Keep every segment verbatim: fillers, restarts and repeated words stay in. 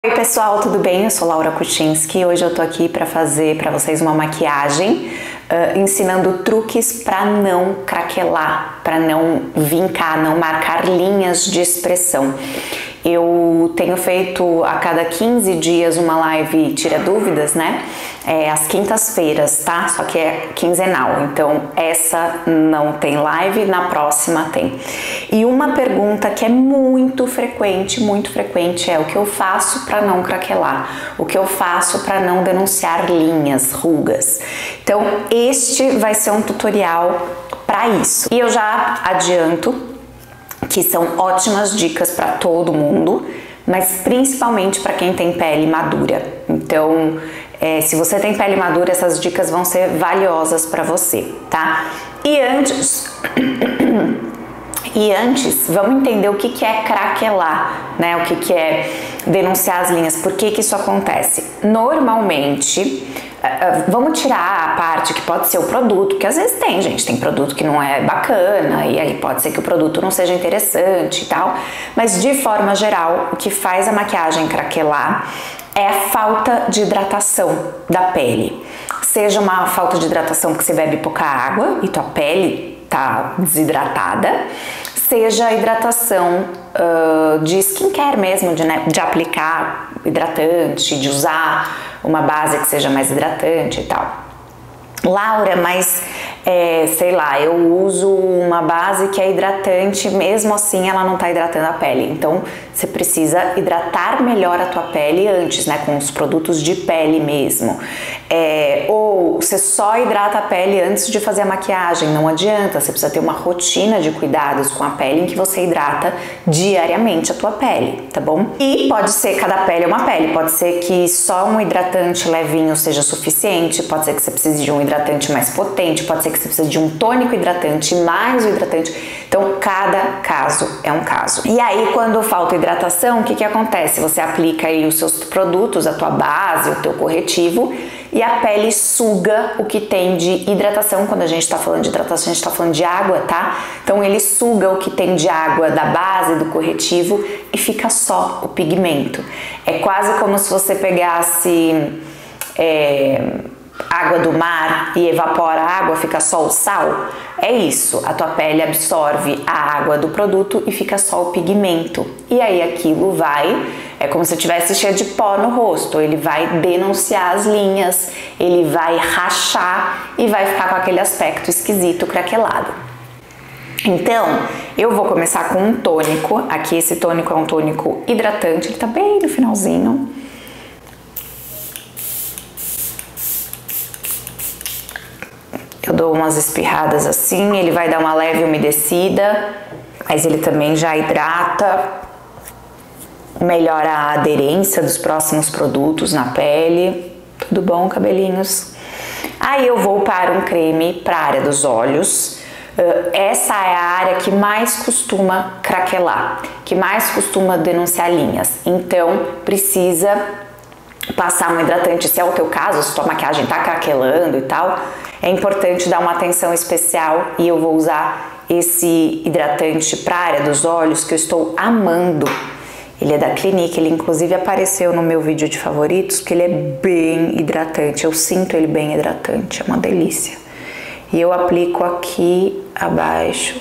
Oi pessoal, tudo bem? Eu sou Laura Kuchinski e hoje eu tô aqui para fazer para vocês uma maquiagem uh, ensinando truques para não craquelar, para não vincar, não marcar linhas de expressão. Eu tenho feito a cada quinze dias uma live tira dúvidas, né? É, às quintas-feiras, tá? Só que é quinzenal, então essa não tem live, na próxima tem. E uma pergunta que é muito frequente, muito frequente é o que eu faço para não craquelar, o que eu faço para não denunciar linhas, rugas. Então este vai ser um tutorial para isso. E eu já adianto que são ótimas dicas para todo mundo, mas principalmente para quem tem pele madura. Então, é, se você tem pele madura, essas dicas vão ser valiosas para você, tá? E antes, e antes, vamos entender o que que é craquelar, né? O que que é denunciar as linhas, por que que isso acontece? Normalmente, vamos tirar a parte que pode ser o produto, que às vezes tem, gente, tem produto que não é bacana e aí pode ser que o produto não seja interessante e tal, mas de forma geral, o que faz a maquiagem craquelar é a falta de hidratação da pele. Seja uma falta de hidratação porque você bebe pouca água e tua pele tá desidratada, seja a hidratação uh, de skincare mesmo, de, né, de aplicar hidratante, de usar uma base que seja mais hidratante e tal. Laura, mas é, sei lá, eu uso uma base que é hidratante, mesmo assim ela não tá hidratando a pele. Então você precisa hidratar melhor a tua pele antes, né, com os produtos de pele mesmo. É, ou você só hidrata a pele antes de fazer a maquiagem, não adianta, você precisa ter uma rotina de cuidados com a pele em que você hidrata diariamente a tua pele, tá bom? E pode ser, cada pele é uma pele, pode ser que só um hidratante levinho seja suficiente, pode ser que você precise de um hidratante mais potente, pode ser que você precise de um tônico hidratante mais o hidratante. Então cada caso é um caso. E aí quando falta hidratação, o que que acontece? Você aplica aí os seus produtos, a tua base, o teu corretivo, e a pele suga o que tem de hidratação. Quando a gente tá falando de hidratação, a gente tá falando de água, tá? Então ele suga o que tem de água da base, do corretivo, e fica só o pigmento. É quase como se você pegasse é, água do mar e evapora a água, fica só o sal. É isso, a tua pele absorve a água do produto e fica só o pigmento. E aí aquilo vai, é como se tivesse cheio de pó no rosto, ele vai denunciar as linhas, ele vai rachar e vai ficar com aquele aspecto esquisito, craquelado. Então, eu vou começar com um tônico. Aqui esse tônico é um tônico hidratante, ele tá bem no finalzinho. Eu dou umas espirradas assim, ele vai dar uma leve umedecida, mas ele também já hidrata, melhora a aderência dos próximos produtos na pele. Tudo bom, cabelinhos? Aí eu vou para um creme para a área dos olhos. Essa é a área que mais costuma craquelar, que mais costuma denunciar linhas. Então precisa passar um hidratante, se é o teu caso, se tua maquiagem tá craquelando e tal, é importante dar uma atenção especial e eu vou usar esse hidratante para a área dos olhos que eu estou amando. Ele é da Clinique, ele inclusive apareceu no meu vídeo de favoritos porque ele é bem hidratante, eu sinto ele bem hidratante, é uma delícia. E eu aplico aqui abaixo,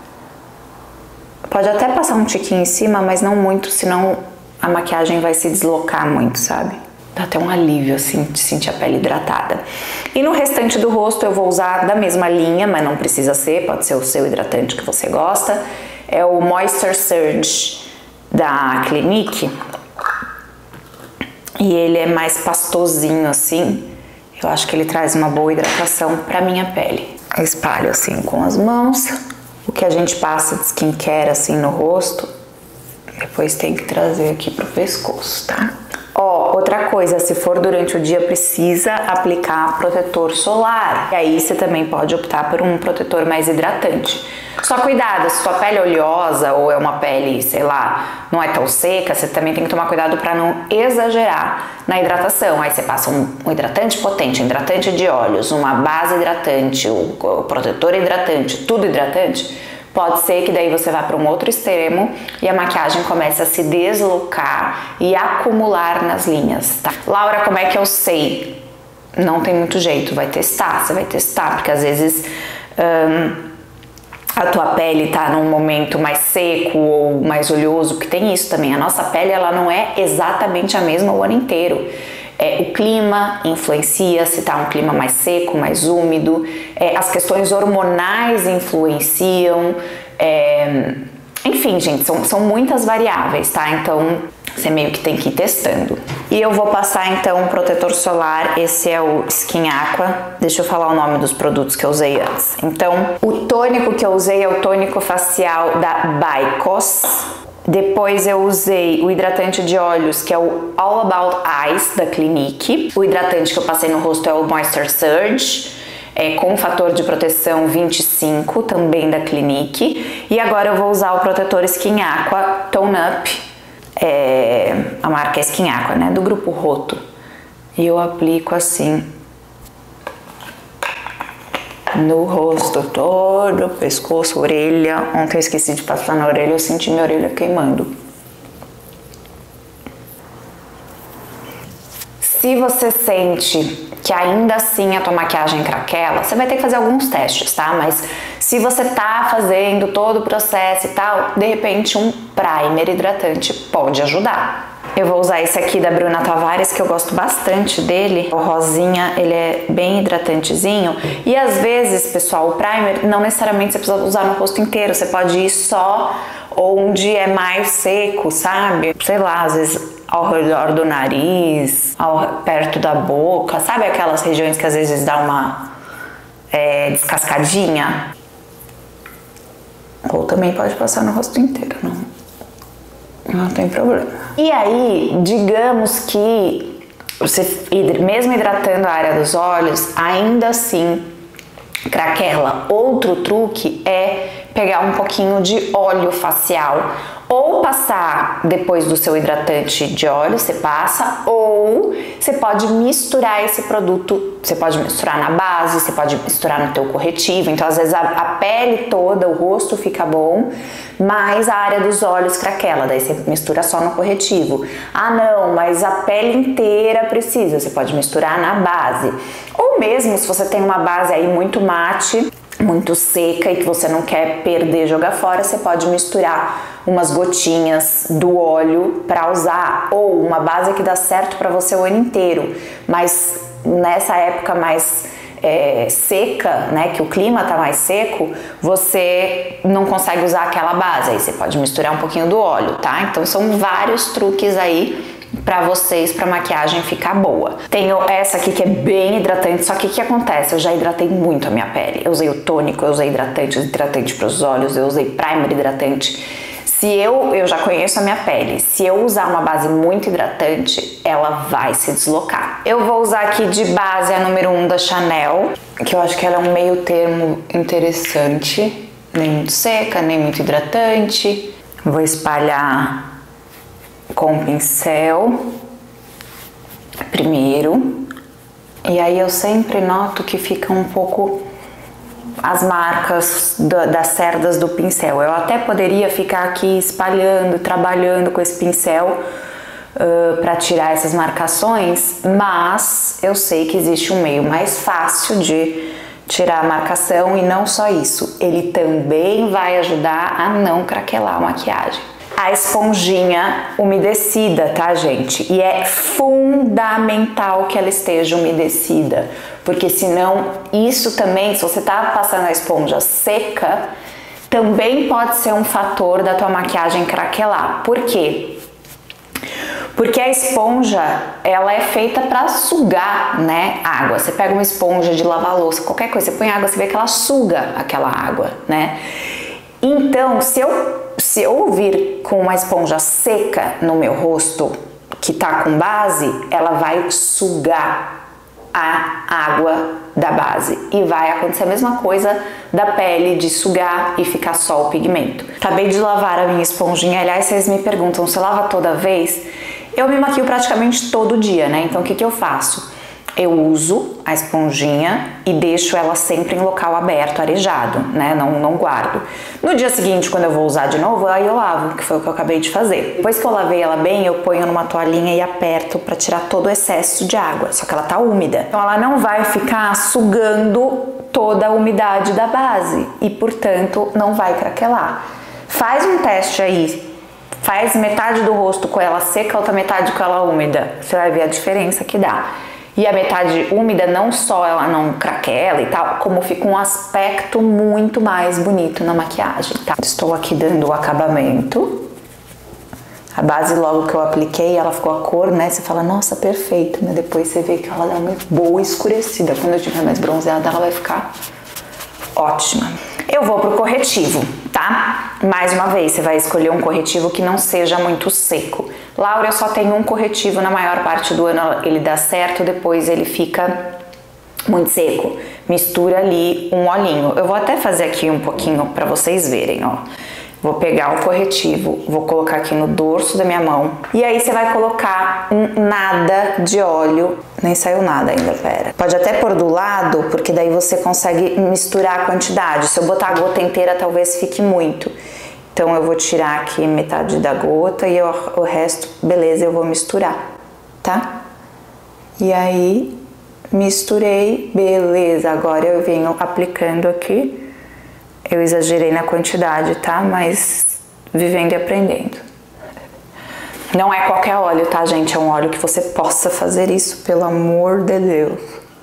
pode até passar um tiquinho em cima, mas não muito, senão a maquiagem vai se deslocar muito, sabe? Dá até um alívio, assim, de sentir a pele hidratada. E no restante do rosto eu vou usar da mesma linha, mas não precisa ser, pode ser o seu hidratante que você gosta. É o Moisture Surge da Clinique. E ele é mais pastosinho, assim. Eu acho que ele traz uma boa hidratação pra minha pele. Eu espalho, assim, com as mãos. O que a gente passa de skincare, assim, no rosto, depois tem que trazer aqui pro pescoço, tá? Ó, outra coisa, se for durante o dia, precisa aplicar protetor solar. E aí você também pode optar por um protetor mais hidratante. Só cuidado, se sua pele é oleosa ou é uma pele, sei lá, não é tão seca, você também tem que tomar cuidado para não exagerar na hidratação. Aí você passa um, um hidratante potente, um hidratante de olhos, uma base hidratante, o, o protetor hidratante, tudo hidratante, Pode ser que daí você vá para um outro extremo e a maquiagem comece a se deslocar e acumular nas linhas, tá? Laura, como é que eu sei? Não tem muito jeito, vai testar, você vai testar, porque às vezes hum, a tua pele tá num momento mais seco ou mais oleoso, que tem isso também. A nossa pele, ela não é exatamente a mesma o ano inteiro. É, o clima influencia, se tá um clima mais seco, mais úmido, é, as questões hormonais influenciam, é, enfim, gente, são, são muitas variáveis, tá? Então, você meio que tem que ir testando. E eu vou passar então um protetor solar, esse é o Skin Aqua. Deixa eu falar o nome dos produtos que eu usei antes. Então, o tônico que eu usei é o tônico facial da Bykos. Depois eu usei o hidratante de olhos, que é o All About Eyes, da Clinique. O hidratante que eu passei no rosto é o Moisture Surge, é, com fator de proteção vinte e cinco, também da Clinique. E agora eu vou usar o protetor Skin Aqua Tone Up, é, a marca Skin Aqua, né, do grupo Roto. E eu aplico assim no rosto todo, pescoço, orelha. Ontem eu esqueci de passar na orelha, eu senti minha orelha queimando. Se você sente que ainda assim a tua maquiagem craquela, você vai ter que fazer alguns testes, tá? Mas se você tá fazendo todo o processo e tal, de repente um primer hidratante pode ajudar. Eu vou usar esse aqui da Bruna Tavares, que eu gosto bastante dele. O rosinha, ele é bem hidratantezinho. E às vezes, pessoal, o primer não necessariamente você precisa usar no rosto inteiro. Você pode ir só onde é mais seco, sabe? Sei lá, às vezes ao redor do nariz, ao, perto da boca. Sabe aquelas regiões que às vezes dá uma é, descascadinha? Ou também pode passar no rosto inteiro, não? Não tem problema. E aí, digamos que você, mesmo hidratando a área dos olhos, ainda assim craquela. Outro truque é pegar um pouquinho de óleo facial, ou passar depois do seu hidratante de óleo, você passa, ou você pode misturar esse produto, você pode misturar na base, você pode misturar no teu corretivo. Então às vezes a, a pele toda, o rosto fica bom, mas a área dos olhos craquela, daí você mistura só no corretivo. Ah não, mas a pele inteira precisa, você pode misturar na base. Ou mesmo se você tem uma base aí muito mate, muito seca e que você não quer perder, jogar fora, você pode misturar umas gotinhas do óleo para usar, ou uma base que dá certo para você o ano inteiro, mas nessa época mais é, seca, né, que o clima tá mais seco, você não consegue usar aquela base, aí você pode misturar um pouquinho do óleo, tá? Então são vários truques aí pra vocês, pra maquiagem ficar boa. Tenho essa aqui que é bem hidratante, só que o que acontece? Eu já hidratei muito a minha pele. Eu usei o tônico, eu usei hidratante, hidratante pros olhos, eu usei primer hidratante. Se eu, eu já conheço a minha pele, se eu usar uma base muito hidratante, ela vai se deslocar. Eu vou usar aqui de base a número um da Chanel, que eu acho que ela é um meio termo interessante. Nem muito seca, nem muito hidratante. Vou espalhar com o pincel primeiro, e aí eu sempre noto que fica um pouco as marcas da, das cerdas do pincel. Eu até poderia ficar aqui espalhando, trabalhando com esse pincel uh, para tirar essas marcações, mas eu sei que existe um meio mais fácil de tirar a marcação, e não só isso, ele também vai ajudar a não craquelar a maquiagem. A esponjinha umedecida, tá, gente? E é fundamental que ela esteja umedecida, porque senão isso também, se você tá passando a esponja seca, também pode ser um fator da tua maquiagem craquelar. Por quê? Porque a esponja, ela é feita para sugar, né, água. Você pega uma esponja de lavar louça, qualquer coisa, você põe água, você vê que ela suga aquela água, né? Então, se eu, se eu vir com uma esponja seca no meu rosto, que tá com base, ela vai sugar a água da base. E vai acontecer a mesma coisa da pele, de sugar e ficar só o pigmento. Acabei de lavar a minha esponjinha. Aliás, vocês me perguntam, você lava toda vez? Eu me maquio praticamente todo dia, né? Então, o que que eu faço? eu uso a esponjinha e deixo ela sempre em local aberto, arejado, né? Não, não guardo. No dia seguinte, quando eu vou usar de novo, aí eu lavo, que foi o que eu acabei de fazer. Depois que eu lavei ela bem, eu ponho numa toalhinha e aperto pra tirar todo o excesso de água, só que ela tá úmida. Então ela não vai ficar sugando toda a umidade da base e, portanto, não vai craquelar. Faz um teste aí. Faz metade do rosto com ela seca, outra metade com ela úmida. Você vai ver a diferença que dá. E a metade úmida, não só ela não craquela e tal, como fica um aspecto muito mais bonito na maquiagem, tá? Estou aqui dando o acabamento. A base, logo que eu apliquei, ela ficou a cor, né? Você fala, nossa, perfeita. Mas depois você vê que ela dá uma boa escurecida. Quando eu tiver mais bronzeada, ela vai ficar ótima. Eu vou pro corretivo, tá? Mais uma vez, você vai escolher um corretivo que não seja muito seco. Laura, eu só tenho um corretivo, na maior parte do ano ele dá certo, depois ele fica muito seco. Mistura ali um olhinho. Eu vou até fazer aqui um pouquinho pra vocês verem, ó. Vou pegar o corretivo, vou colocar aqui no dorso da minha mão. E aí você vai colocar um nada de óleo. Nem saiu nada ainda, pera. Pode até pôr do lado, porque daí você consegue misturar a quantidade. Se eu botar a gota inteira, talvez fique muito. Então eu vou tirar aqui metade da gota e eu, o resto, beleza, eu vou misturar, tá? E aí, misturei, beleza. Agora eu venho aplicando aqui. Eu exagerei na quantidade, tá? Mas vivendo e aprendendo. Não é qualquer óleo, tá, gente? É um óleo que você possa fazer isso, pelo amor de Deus.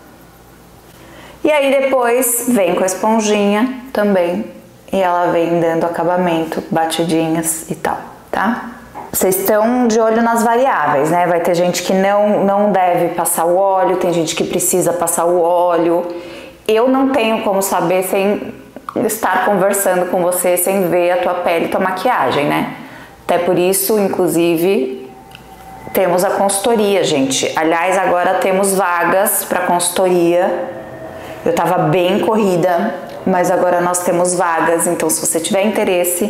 E aí depois vem com a esponjinha também. E ela vem dando acabamento, batidinhas e tal, tá? Vocês estão de olho nas variáveis, né? Vai ter gente que não, não deve passar o óleo, tem gente que precisa passar o óleo. Eu não tenho como saber sem estar conversando com você, sem ver a tua pele e tua maquiagem, né? Até por isso, inclusive, temos a consultoria, gente. Aliás, agora temos vagas para consultoria. Eu tava bem corrida, mas agora nós temos vagas. Então, se você tiver interesse,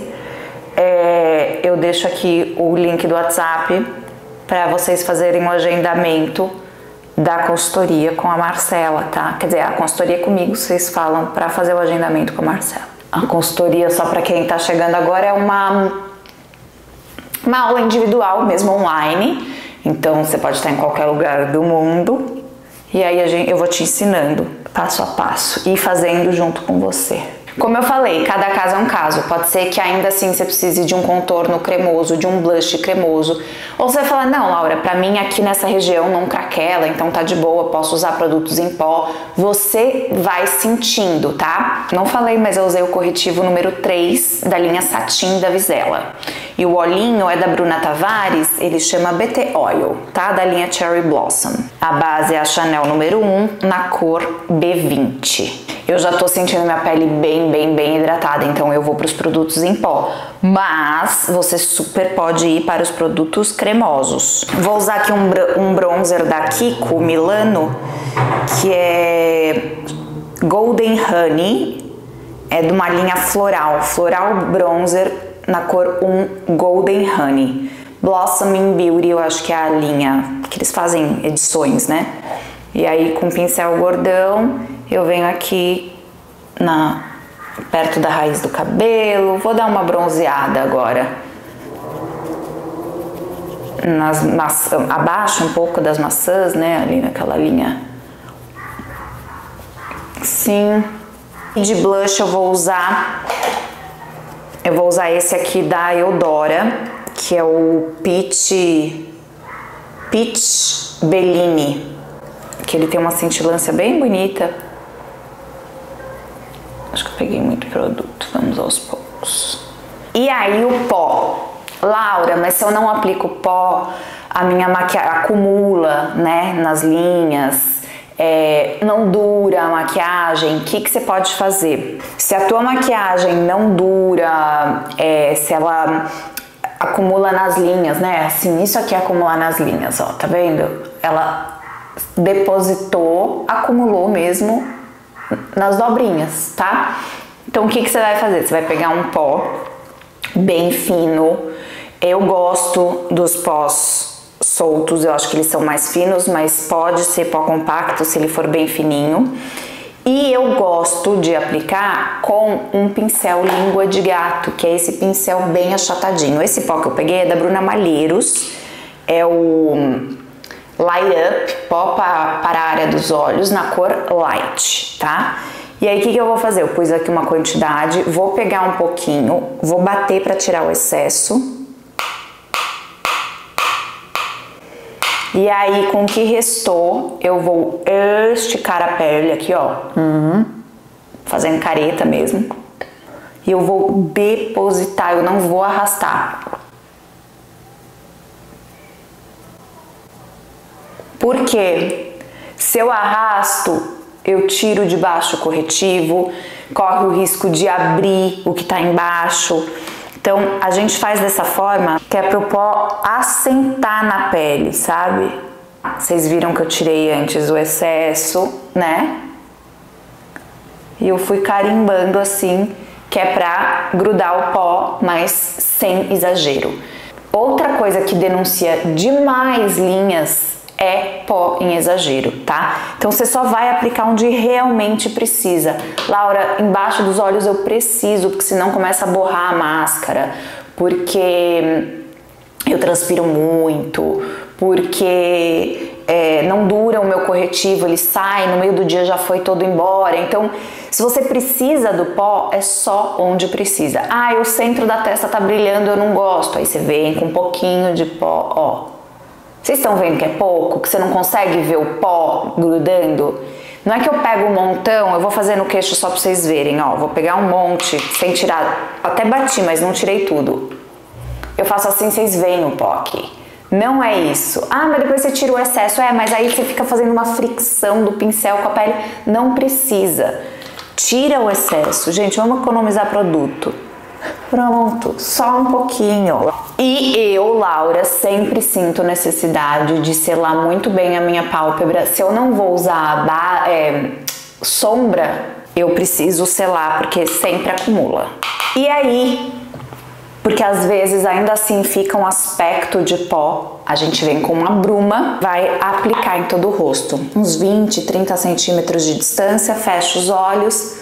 é, eu deixo aqui o link do WhatsApp para vocês fazerem o agendamento da consultoria com a Marcela, tá? Quer dizer, a consultoria comigo, vocês falam para fazer o agendamento com a Marcela. A consultoria, só para quem tá chegando agora, é uma, uma aula individual, mesmo online. Então, você pode estar em qualquer lugar do mundo. E aí a gente, eu vou te ensinando passo a passo e fazendo junto com você. Como eu falei, cada caso é um caso. Pode ser que ainda assim você precise de um contorno cremoso, de um blush cremoso. Ou você vai falar, não, Laura, pra mim aqui nessa região não craquela, então tá de boa, posso usar produtos em pó. Você vai sentindo, tá? Não falei, mas eu usei o corretivo número três da linha Satin da Vizela. E o olhinho é da Bruna Tavares, ele chama B T Oil, tá? Da linha Cherry Blossom. A base é a Chanel número um, na cor B vinte. Eu já tô sentindo minha pele bem, bem, bem hidratada, então eu vou para os produtos em pó. Mas você super pode ir para os produtos cremosos. Vou usar aqui um, um bronzer da Kiko Milano, que é Golden Honey. É de uma linha floral, floral bronzer na cor um Golden Honey. Blossoming Beauty, eu acho que é a linha que eles fazem edições, né? E aí com pincel gordão eu venho aqui na, perto da raiz do cabelo, vou dar uma bronzeada agora. Nas maçãs, abaixo um pouco das maçãs, né? Ali naquela linha. Sim. E de blush eu vou usar, eu vou usar esse aqui da Eudora, que é o Peach, Peach Bellini, que ele tem uma cintilância bem bonita. Acho que eu peguei muito produto, vamos aos poucos. E aí o pó. Laura, mas se eu não aplico pó, a minha maquiagem acumula, né, nas linhas, é, não dura a maquiagem. O que que você pode fazer? Se a tua maquiagem não dura, é, se ela acumula nas linhas, né, assim, isso aqui é acumular nas linhas, ó, tá vendo? Ela depositou, acumulou mesmo nas dobrinhas, tá? Então o que que você vai fazer? Você vai pegar um pó bem fino. Eu gosto dos pós soltos, eu acho que eles são mais finos, mas pode ser pó compacto se ele for bem fininho. E eu gosto de aplicar com um pincel língua de gato, que é esse pincel bem achatadinho. Esse pó que eu peguei é da Bruna Malheiros, é o Light Up, pó para a área dos olhos, na cor Light, tá? E aí o que, que eu vou fazer? Eu pus aqui uma quantidade, vou pegar um pouquinho, vou bater para tirar o excesso. E aí, com o que restou, eu vou esticar a pele aqui, ó, uhum, fazendo careta mesmo. E eu vou depositar, eu não vou arrastar. Por quê? Se eu arrasto, eu tiro de baixo o corretivo, corre o risco de abrir o que tá embaixo. Então, a gente faz dessa forma que é pro pó assentar na pele, sabe? Vocês viram que eu tirei antes o excesso, né? E eu fui carimbando assim, que é pra grudar o pó, mas sem exagero. Outra coisa que denuncia demais linhas é pó em exagero, tá? Então você só vai aplicar onde realmente precisa. Laura, embaixo dos olhos eu preciso, porque senão começa a borrar a máscara, porque eu transpiro muito, porque é, não dura o meu corretivo, ele sai, no meio do dia já foi todo embora. Então, se você precisa do pó, é só onde precisa. Ah, o centro da testa tá brilhando, eu não gosto. Aí você vem com um pouquinho de pó, ó. Vocês estão vendo que é pouco? Que você não consegue ver o pó grudando? Não é que eu pego um montão, eu vou fazer no queixo só pra vocês verem, ó. Vou pegar um monte, sem tirar, até bati, mas não tirei tudo. Eu faço assim, vocês veem o pó aqui. Não é isso. Ah, mas depois você tira o excesso. É, mas aí você fica fazendo uma fricção do pincel com a pele. Não precisa. Tira o excesso. Gente, vamos economizar produto. Pronto, só um pouquinho. E eu, Laura, sempre sinto necessidade de selar muito bem a minha pálpebra. Se eu não vou usar é, sombra, eu preciso selar, porque sempre acumula. E aí, porque às vezes ainda assim fica um aspecto de pó, a gente vem com uma bruma, vai aplicar em todo o rosto. Uns vinte, trinta centímetros de distância, fecha os olhos.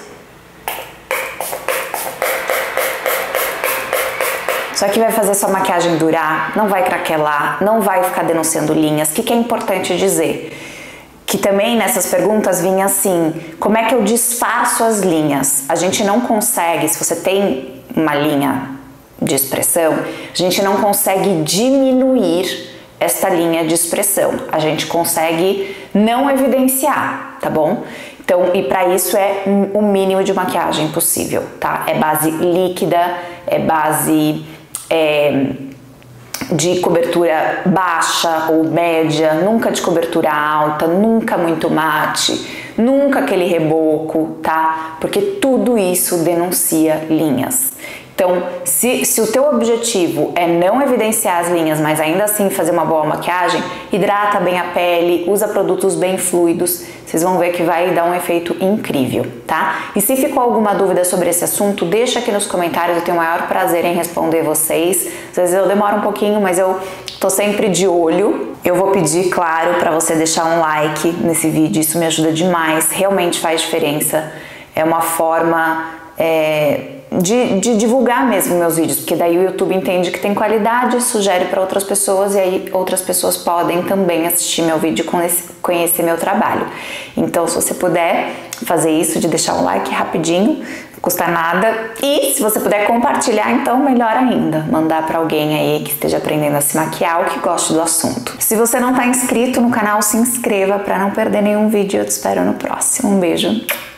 Isso aqui vai fazer sua maquiagem durar, não vai craquelar, não vai ficar denunciando linhas. O que, que é importante dizer? Que também nessas perguntas vinha assim, como é que eu disfarço as linhas? A gente não consegue, se você tem uma linha de expressão, a gente não consegue diminuir esta linha de expressão. A gente consegue não evidenciar, tá bom? Então, e para isso é o mínimo de maquiagem possível, tá? É base líquida, é base é, de cobertura baixa ou média, nunca de cobertura alta, nunca muito mate, nunca aquele reboco, tá? Porque tudo isso denuncia linhas. Então, se, se o teu objetivo é não evidenciar as linhas, mas ainda assim fazer uma boa maquiagem, hidrata bem a pele, usa produtos bem fluidos, vocês vão ver que vai dar um efeito incrível, tá? E se ficou alguma dúvida sobre esse assunto, deixa aqui nos comentários, eu tenho o maior prazer em responder vocês. Às vezes eu demoro um pouquinho, mas eu tô sempre de olho. Eu vou pedir, claro, para você deixar um like nesse vídeo, isso me ajuda demais, realmente faz diferença. É uma forma... É, De, de divulgar mesmo meus vídeos, porque daí o YouTube entende que tem qualidade, sugere para outras pessoas e aí outras pessoas podem também assistir meu vídeo e conhecer meu trabalho. Então, se você puder fazer isso, de deixar um like rapidinho, não custa nada. E se você puder compartilhar, então melhor ainda, mandar para alguém aí que esteja aprendendo a se maquiar ou que goste do assunto. Se você não está inscrito no canal, se inscreva para não perder nenhum vídeo. Eu te espero no próximo. Um beijo.